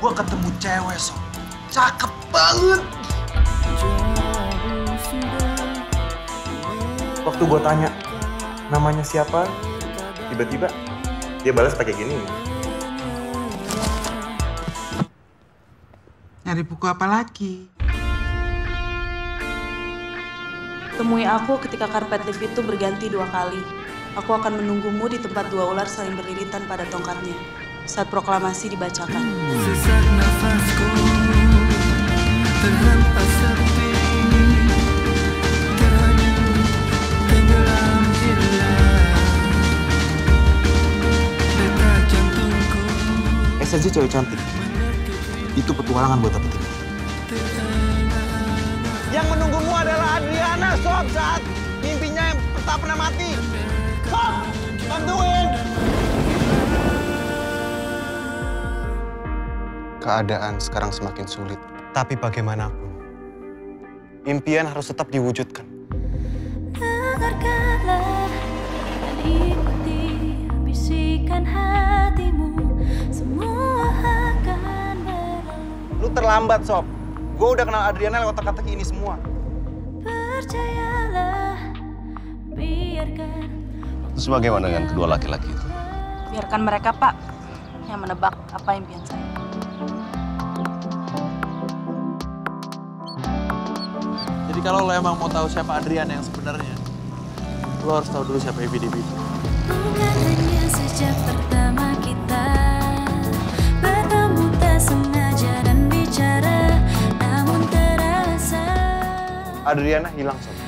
Gua ketemu cewek, Sob. Cakep banget. Waktu gue tanya namanya siapa, tiba-tiba dia balas pakai gini. Nyari buku apa lagi? Temui aku ketika karpet lift itu berganti 2 kali. Aku akan menunggumu di tempat 2 ular saling beriritan pada tongkatnya saat proklamasi dibacakan. Sesak nafasku terhempas sepi, tenggelam hilang detak jantungku. SNC cewek cantik. Itu petualangan buat dapetin. Yang menunggumu adalah Adriana, Sob, saat mimpinya yang tak pernah mati. Sob, bantuin! Keadaan sekarang semakin sulit. Tapi bagaimanapun, impian harus tetap diwujudkan. Dengarkanlah dan ikuti bisikan hatimu, semua akan berlalu. Lu terlambat, Sob. Gue udah kenal Adriana lewat teka-teki ini semua. Percayalah, biarkan. Terus bagaimana dengan kedua laki-laki itu? Biarkan mereka, Pak, yang menebak apa impian saya. Jadi kalau lo emang mau tahu siapa Adriana yang sebenarnya, lo harus tahu dulu siapa EBDB itu. Bukan hanya sejak pertama kita bertemu tak sengaja dan bicara, namun terasa. Adriana hilang, Sob.